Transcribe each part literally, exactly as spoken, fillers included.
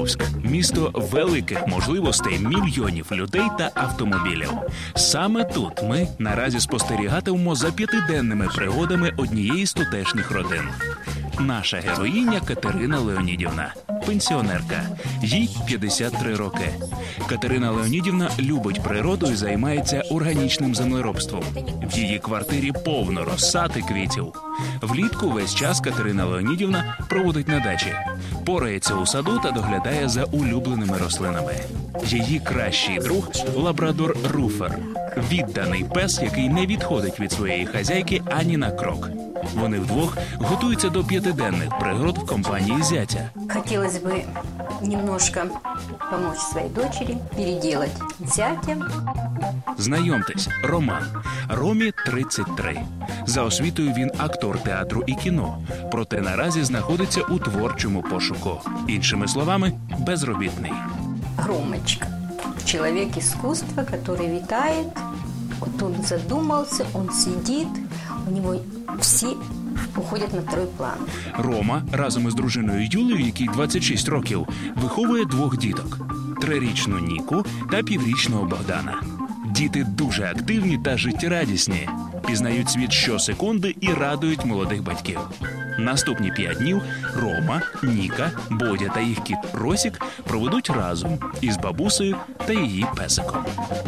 Покровськ – місто великих можливостей мільйонів людей та автомобілів. Саме тут ми наразі спостерігатимемо за п'ятиденними пригодами однієї з тутешніх родин. Наша героїня Катерина Леонідівна – пенсіонерка. Їй п'ятдесят три роки. Катерина Леонідівна любить природу і займається органічним землеробством. В її квартирі повно розсад і квітів. Влітку весь час Катерина Леонідівна проводить на дачі. Порається у саду та доглядає за улюбленими рослинами. Її кращий друг – лабрадор Руфер. Відданий пес, який не відходить від своєї хазяйки ані на крок. Вони вдвох готуються до п'ятиденних пригод в компанії зятя. Хотілося б немножко допомогти своїй дочері, переделати зятя. Знайомтесь, Роман. Ромі тридцять три. За освітою він актор театру і кіно. Проте наразі знаходиться у творчому пошуку. Іншими словами, безробітний. Ромочка. Человек искусства, который витает. Вот он задумался, он сидит. У него все уходять на второй план. Рома разом із дружиною Юлею, якій двадцять шість років, виховує двох діток – трирічну Ніку та піврічного Богдана. Діти дуже активні та життєрадісні, пізнають світ щосекунди і радують молодих батьків. Наступні п'ять днів Рома, Ніка, Бодя та їх кіт Росік проведуть разом із бабусею та її песиком.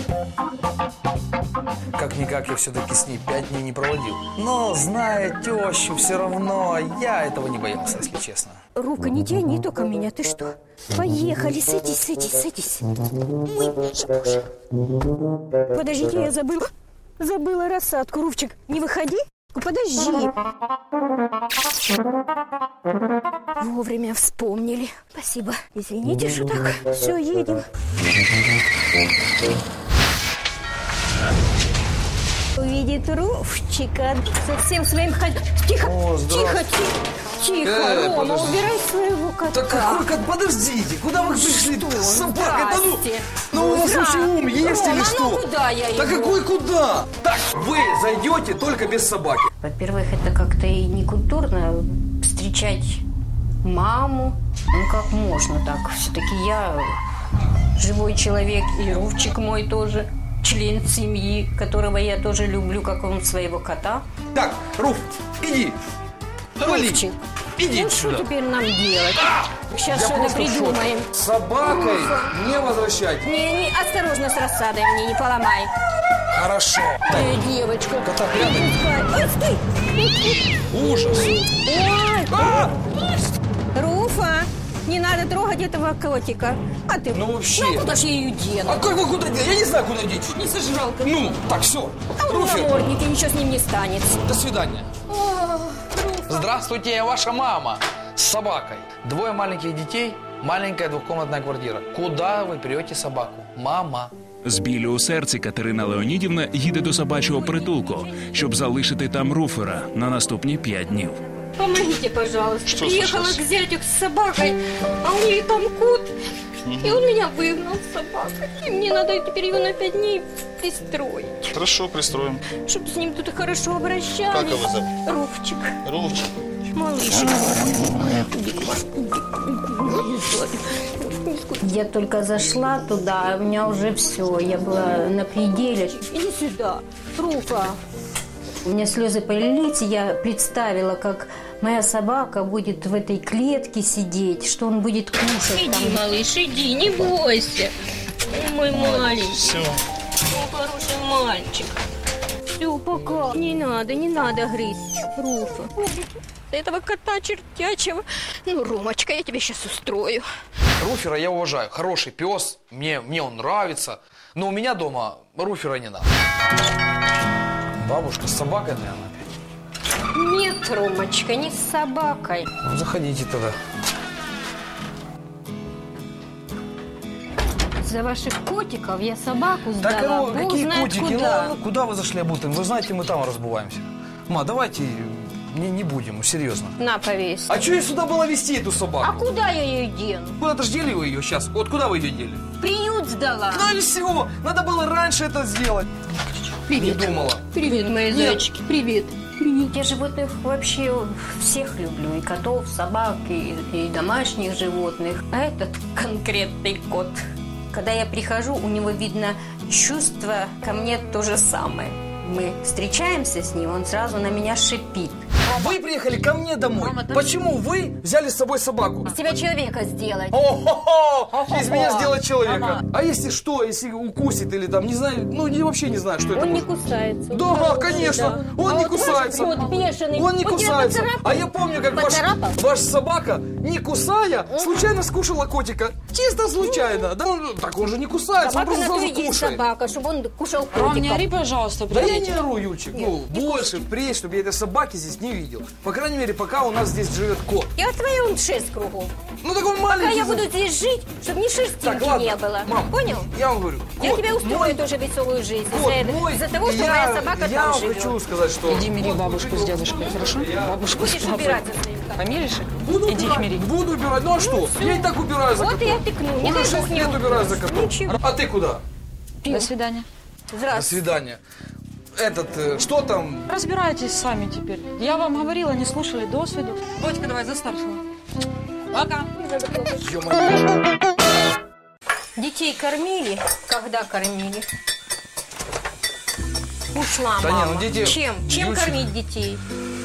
Как-никак я все-таки с ней пять дней не проводил. Но, зная тещу, все равно я этого не боялся, если честно. Рука, не тяни только меня, ты что? Поехали, садись, садись, садись. Ой, боже, боже. Подождите, я забыла. Забыла рассадку. Рувчик, не выходи. Подожди. Вовремя вспомнили. Спасибо. Извините, что так. Все, едем. Увидит Рувчика со всем своим ход... Тихо, О, тихо, тихо, тихо, Э, Рома, подожди. убирай своего кота. Так какой кот? Подождите, куда вы пришли? Что? С собакой, да ну! Здрасте. Ну у вас Здрасте. вообще ум есть Рома, или ну что? куда я Да его? какой куда? Так, вы зайдете только без собаки. Во-первых, это как-то и некультурно встречать маму. Ну как можно так? Все-таки я живой человек, и Рувчик мой тоже член семьи, которого я тоже люблю, как он своего кота. Так, Руф, иди. Вали. Рувчик, Иди ну что сюда. теперь нам делать? Сейчас Я что-то просто в шоке. придумаем. С собакой не возвращать. Не, не, осторожно с рассадой мне, не поломай. Хорошо. Э, девочка. Кота прятать. Ой, стой! Ужас. Ой! А! Руфа, не надо трогать этого котика. А ты? Ну, вообще. Ну, куда ж я ее дену? А как вы куда деть? Я не знаю, куда деть. Не сожрал. Ну, так, все. А он в Руфер, наморднике, ничего с ним не станет. до свидания. О, Здравствуйте, я ваша мама с собакой. Двое маленьких детей, маленькая двухкомнатная квартира. Куда вы берете собаку? Мама. З біллю у серці Катерина Леонідівна їде до собачого притулку, щоб залишити там Руфера на наступні п'ять днів. помогите, пожалуйста. Что Приехала случилось? к зятю с собакой, а у нее там кот. И он меня выгнал с собакой. И мне надо теперь ее на пять дней пристроить. Хорошо, пристроим. Чтобы с ним тут хорошо обращались. Как его зовут? Рувчик. Рувчик. Малышик. Я только зашла туда, у меня уже все, я была на пределе. Иди сюда, Руфа. У меня слезы полились, и я представила, как моя собака будет в этой клетке сидеть, что он будет кушать Иди, там. малыш, иди, не бойся. Мой маленький, Все. мой хороший мальчик. Все, пока. Не надо, не надо грызть, Руфа. Этого кота чертячего. Ну, Ромочка, я тебе сейчас устрою. Руфера я уважаю. Хороший пес. Мне, мне он нравится. Но у меня дома Руфера не надо. Бабушка с собакой, наверное. Нет, Ромочка, не с собакой. Ну, заходите тогда. За ваших котиков я собаку Так, сдала. ну, Бог какие знает котики? куда. Ну, ну, куда вы зашли обутым? Вы знаете, мы там разбываемся. Ма, давайте не, не будем, серьезно. На, повесь. А что я сюда было везти эту А собаку? куда я ее дену? Куда-то ж дели вы ее сейчас. Вот куда вы ее дели? Приют сдала. Ну и все. Надо было раньше это сделать. Привет. Не думала. Привет, мои зайчики. Привет. Привет. Я животных вообще всех люблю. И котов, собак, и, и домашних животных. А этот конкретный кот. Когда я прихожу, у него видно чувство ко мне то же самое. Мы встречаемся с ним, он сразу на меня шипит. Вы приехали ко мне домой. Мама, Почему вы взяли с собой собаку? Из тебя человека сделать. О-хо-хо! Из меня сделать человека. Мама. А если что, если укусит или там, не знаю, ну я вообще не знаю, что это Он не может. кусается. он Да, хороший, конечно, да. он А не вот кусается. ваш кот бешеный. Он не тебя кусается. поцарапал? А я помню, как ваш, Поцарапал? ваша собака, не кусая, случайно скушала котика. Чисто случайно. Да он, так он же не кусается, Собака он на просто то и сразу есть кушает. собака, чтобы он кушал Ром, не котика. ори, пожалуйста, Да при я не детях. ору, Юльчик. Ну, больше, впредь, чтобы я этой собаки здесь не видел. По крайней мере, пока у нас здесь живет кот. Я твою шерсть кругом. Ну, так он Пока маленький. я буду здесь жить, чтобы ни шерстинки Так, ладно, не было. мам, Понял? Я вам говорю. Я кот тебе устрою мой, тоже веселую жизнь. Кот Из-за мой, из-за того, что я, моя собака я там вам живет. хочу сказать, что... Иди мири кот бабушку живет. с дедушкой, хорошо? Бабушку с Будешь папой. убирать за своим котом. Помиришь их? Буду Иди их убирать, мири. буду убирать. Ну а что? Я и так убираю за Вот котом. и я тыкну. Не Уже дай бог шесть не лет убираю за котом. Ничего. А ты куда? До свидания. До Здравствуй. свидания. Этот, э, что там? Разбирайтесь сами теперь. Я вам говорила, не слушали. До свиду. Бодька, давай за старшего. Пока. Ё-моё. Детей кормили? Когда кормили? Ушла Да не, мама. ну дети- Чем? Чем Юльчик. кормить детей?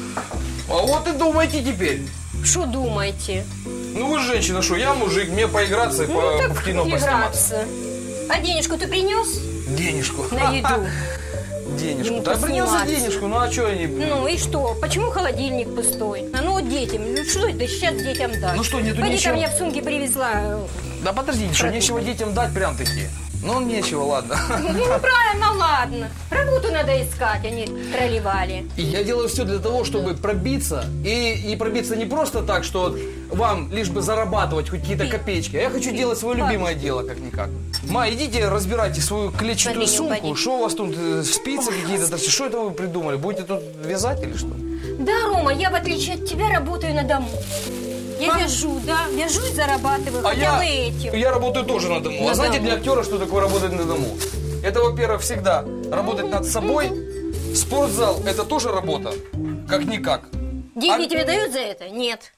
А вот и думайте теперь. Что думаете? Ну вы женщина, что? Я мужик, мне поиграться и по, Ну так в кино посниматься. играться. А денежку ты принес? Денежку. На еду. Денежку. Ему Да принес посниматься. денежку, ну а что они... Ну и что? Почему холодильник пустой? А ну вот детям. Ну что это сейчас детям дать? Ну что, нету Пойди, ничего? там я в сумке привезла. э, Да подождите, что Продукты. нечего детям дать прям-таки. Ну нечего, ладно. Ну правильно, ладно. Работу надо искать, они проливали. И я делаю все для того, чтобы пробиться. И, и пробиться не просто так, что вам лишь бы зарабатывать хоть какие-то копеечки. А я хочу делать свое любимое дело, как-никак. Ма, идите разбирайте свою клетчатую Смотри, не сумку. упади. Что у вас тут, э, спицы какие-то торчат? Что это вы придумали? Будете тут вязать или что? Да, Рома, я в отличие от тебя работаю на дому. Я вяжу, да, вяжу и зарабатываю, хотя я, бы этим. я работаю тоже на дому. На а знаете, дому. для актера что такое работать на дому? Это, во-первых, всегда работать над собой. Спортзал – это тоже работа, как-никак. Деньги А- тебе дают за это? Нет.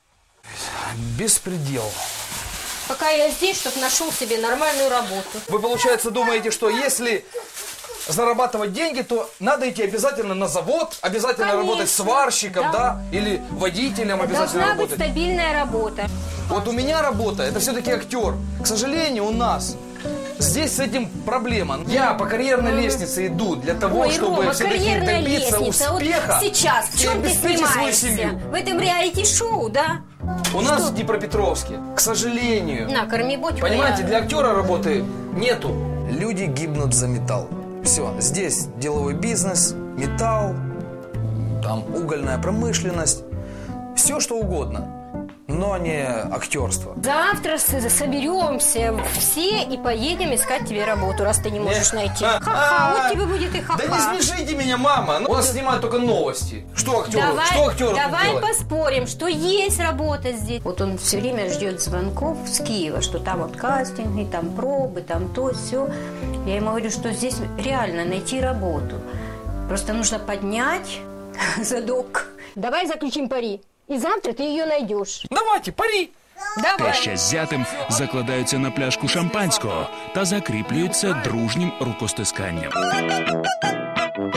Беспредел. Пока я здесь, чтобы нашел себе нормальную работу. Вы, получается, думаете, что если зарабатывать деньги, то надо идти обязательно на завод, обязательно Конечно, работать сварщиком, да. да. или водителем обязательно Должна быть работать. стабильная работа. Вот у меня работа, это все-таки актер. К сожалению, у нас здесь с этим проблема. Я по карьерной лестнице иду для того, Ой, чтобы Рома, все-таки карьерная добиться лестница. успеха. Вот сейчас, в и чем ты обеспечить свою снимаешься? семью. В этом реалити-шоу, да? У нас в Днепропетровске, к сожалению, На, корми бочку. понимаете, я- для актера работы нету. Люди гибнут за металл. Все, здесь деловой бизнес, металл, там угольная промышленность, все что угодно, но не актерство. Завтра с- соберемся все и поедем искать тебе работу, раз ты не можешь Не. найти. А, Ха-ха, а, вот тебе будет и ха-ха. Да не смешите меня, мама. У вас снимают только новости. Что актеры, Давай, что актеры тут давай делают? поспорим, что есть работа здесь. Вот он все время ждет звонков с Киева, что там вот кастинги, там пробы, там то, все. Я ему говорю, что здесь реально найти работу. Просто нужно поднять задок. Давай заключим пари. И завтра ты ее найдешь. Давайте, пари. Давай. Теща з зятем закладаються на пляшку шампанського та закріплюються дружнім рукостисканням.